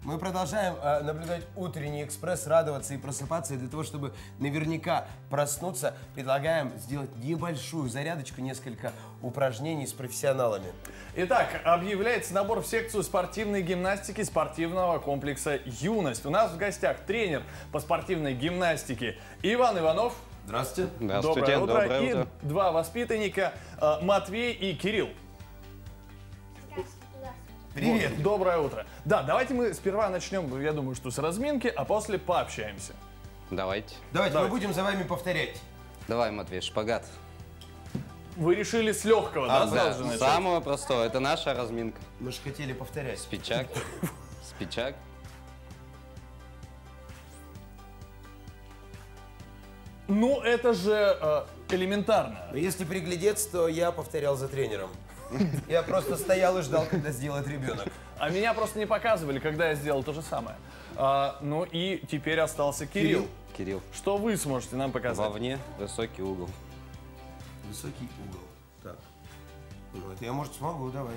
Мы продолжаем наблюдать утренний экспресс, радоваться и просыпаться. И для того, чтобы наверняка проснуться, предлагаем сделать небольшую зарядочку, несколько упражнений с профессионалами. Итак, объявляется набор в секцию спортивной гимнастики спортивного комплекса «Юность». У нас в гостях тренер по спортивной гимнастике Иван Иванов. Здравствуйте. Доброе утро. Доброе утро. И два воспитанника Матвей и Кирилл. Привет. Вот, доброе утро. Да, давайте мы сперва начнем, я думаю, что с разминки, а после пообщаемся. Давайте. Давайте, мы будем за вами повторять. Давай, Матвей, шпагат. Вы решили с легкого, да, Да, сразу же начать? самого простого. Это наша разминка. Мы же хотели повторять. Спичак. Спичак. Ну, это же элементарно. Но если приглядеться, то я повторял за тренером. Я просто стоял и ждал, когда сделает ребенок. А меня просто не показывали, когда я сделал то же самое. Ну и теперь остался Кирилл. Кирилл. Что вы сможете нам показать? Вовне высокий угол. Высокий угол. Так. Ну, это я, может, смогу, давай.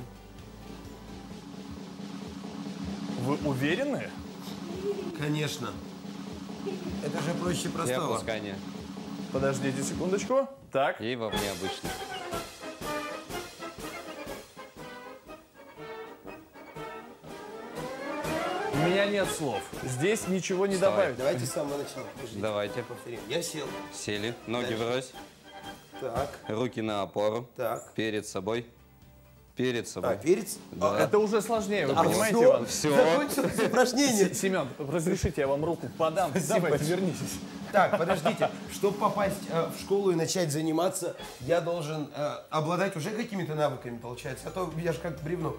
Вы уверены? Конечно. Это же проще И простого. опускание. Подождите секундочку. Так. И вовне обычно. У меня нет слов. Здесь ничего не Вставай. добавить. Давайте с самого начала. Подождите. Давайте. Повторим. Я сел. Сели. Ноги Дальше. врозь. Так, Руки на опору. так. Перед собой. Перед собой. Перец? Да. Это уже сложнее, вы понимаете, всё? Иван? Все. Закончилось упражнение. Семен, разрешите, я вам руку подам. Давайте, вернитесь. Так, подождите. Чтобы попасть в школу и начать заниматься, я должен обладать уже какими-то навыками, получается. А то я же как бревно.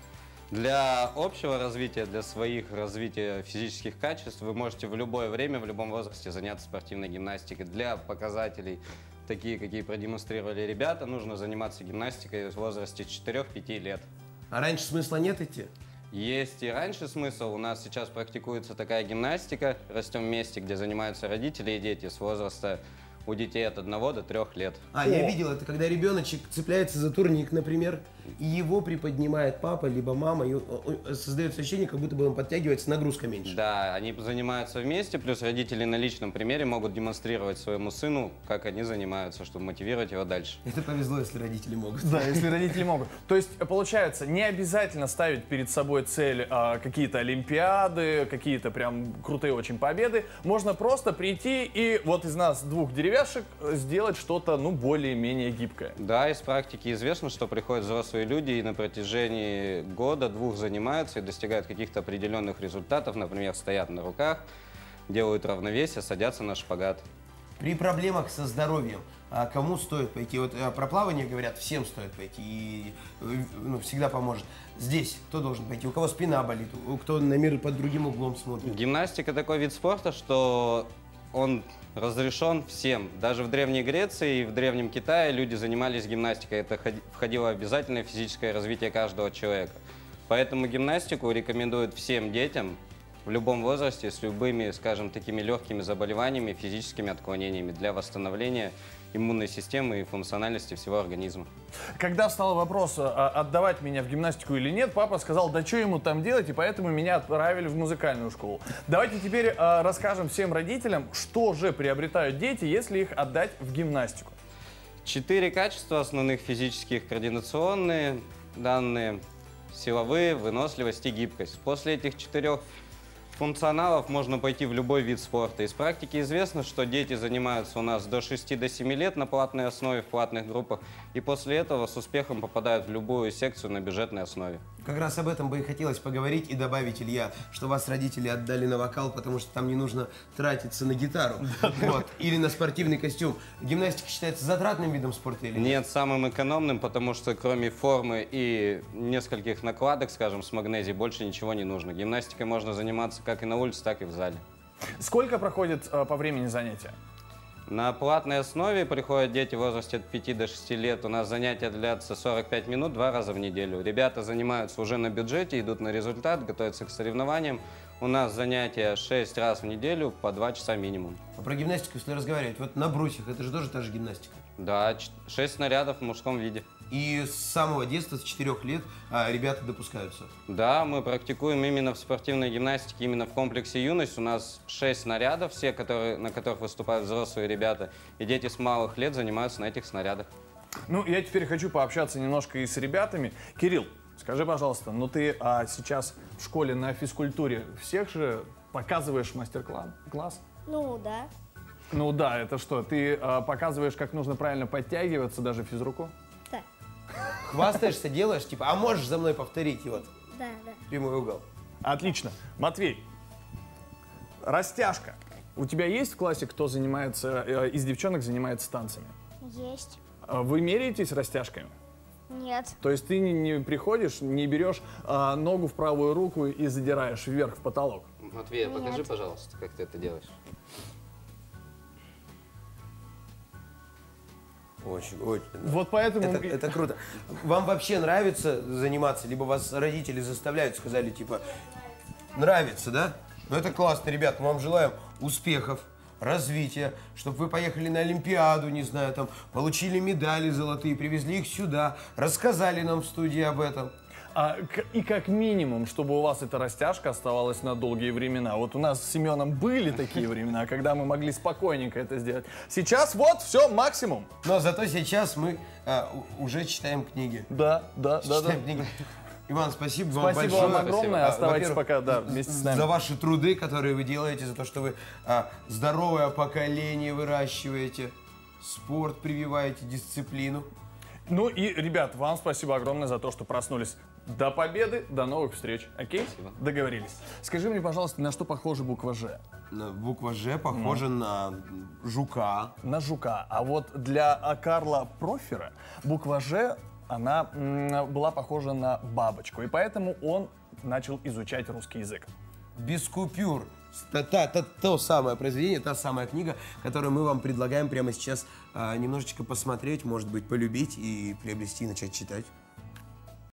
Для общего развития, для своих развития физических качеств вы можете в любое время, в любом возрасте заняться спортивной гимнастикой. Для показателей, такие, какие продемонстрировали ребята, нужно заниматься гимнастикой в возрасте 4-5 лет. А раньше смысла нет идти? Есть и раньше смысл. У нас сейчас практикуется такая гимнастика. Растем в месте, где занимаются родители и дети с возраста у детей от 1 до 3 лет. Я видел, это когда ребеночек цепляется за турник, например, и его приподнимает папа, либо мама, и создается ощущение, как будто бы он подтягивается, нагрузка меньше. Да, они занимаются вместе, плюс родители на личном примере могут демонстрировать своему сыну, как они занимаются, чтобы мотивировать его дальше. Это повезло, если родители могут. Да, если родители могут. То есть, получается, не обязательно ставить перед собой цель какие-то олимпиады, какие-то прям крутые очень победы. Можно просто прийти и вот из нас двух деревяшек сделать что-то, ну, более-менее гибкое. Да, из практики известно, что приходят взрослые люди и на протяжении года-двух занимаются и достигают каких-то определенных результатов. Например, стоят на руках, делают равновесие, садятся на шпагат. При проблемах со здоровьем, кому стоит пойти? Вот про плавание говорят, всем стоит пойти, и всегда поможет. Здесь кто должен пойти? У кого спина болит, у кто на мир под другим углом смотрит? Гимнастика такой вид спорта, что он разрешен всем. Даже в Древней Греции и в Древнем Китае люди занимались гимнастикой. Это входило в обязательное физическое развитие каждого человека. Поэтому гимнастику рекомендуют всем детям в любом возрасте с любыми, скажем, такими легкими заболеваниями, физическими отклонениями для восстановления иммунной системы и функциональности всего организма. Когда встал вопрос, отдавать меня в гимнастику или нет, папа сказал, да что ему там делать, и поэтому меня отправили в музыкальную школу. Давайте теперь расскажем всем родителям, что же приобретают дети, если их отдать в гимнастику. 4 качества основных физических: координационные данные, силовые, выносливость и гибкость. После этих 4 функционалов можно пойти в любой вид спорта. Из практики известно, что дети занимаются у нас до 6-7 лет на платной основе, в платных группах, и после этого с успехом попадают в любую секцию на бюджетной основе. Как раз об этом бы и хотелось поговорить и добавить, Илья, что вас родители отдали на вокал, потому что там не нужно тратиться на гитару или на спортивный костюм. Гимнастика считается затратным видом спорта или нет? Нет, самым экономным, потому что кроме формы и нескольких накладок, скажем, с магнезией, больше ничего не нужно. Гимнастикой можно заниматься как и на улице, так и в зале. Сколько проходит по времени занятия? На платной основе приходят дети в возрасте от 5 до 6 лет. У нас занятия длятся 45 минут 2 раза в неделю. Ребята занимаются уже на бюджете, идут на результат, готовятся к соревнованиям. У нас занятия 6 раз в неделю по 2 часа минимум. А про гимнастику, если разговаривать, вот на брусьях, это же тоже та же гимнастика. Да, 6 снарядов в мужском виде. И с самого детства, с 4 лет, ребята допускаются. Да, мы практикуем именно в спортивной гимнастике, именно в комплексе «Юность». У нас 6 снарядов, все, на которых выступают взрослые ребята. И дети с малых лет занимаются на этих снарядах. Ну, я теперь хочу пообщаться немножко и с ребятами. Кирилл, скажи, пожалуйста, ну ты сейчас в школе на физкультуре всех же показываешь мастер-класс? Ну, да. Ну да, это что, ты показываешь, как нужно правильно подтягиваться, даже физруку? Да. Хвастаешься, делаешь, типа, а можешь за мной повторить, и вот, Да, да. прямой угол. Отлично. Матвей, растяжка. У тебя есть в классе, кто занимается, из девчонок занимается танцами? Есть. Вы меряетесь растяжками? Нет. То есть ты не приходишь, не берешь ногу в правую руку и задираешь вверх в потолок? Матвей, покажи, Нет. пожалуйста, как ты это делаешь. Очень, очень. Вот поэтому... Это круто. Вам вообще нравится заниматься, либо вас родители заставляют, сказали, типа, нравится, да? Ну это классно, ребят, мы вам желаем успехов, развития, чтобы вы поехали на Олимпиаду, не знаю, там, получили медали золотые, привезли их сюда, рассказали нам в студии об этом. И как минимум, чтобы у вас эта растяжка оставалась на долгие времена. Вот у нас с Семеном были такие времена, когда мы могли спокойненько это сделать. Сейчас вот все, максимум. Но зато сейчас мы уже читаем книги. Да. Читаем книги. Иван, спасибо вам Спасибо большое. вам огромное. Спасибо. Оставайтесь Во-первых, пока вместе с нами. За ваши труды, которые вы делаете, за то, что вы здоровое поколение выращиваете, спорт прививаете, дисциплину. Ну и, ребят, вам спасибо огромное за то, что проснулись. До победы, до новых встреч. Окей? Спасибо. Договорились. Скажи мне, пожалуйста, на что похожа буква «Ж»? Буква «Ж» похожа на жука. На жука. А вот для Карла Профера буква «Ж», она была похожа на бабочку. И поэтому он начал изучать русский язык. Без купюр. То самое произведение, та самая книга, которую мы вам предлагаем прямо сейчас немножечко посмотреть, может быть, полюбить и приобрести и начать читать.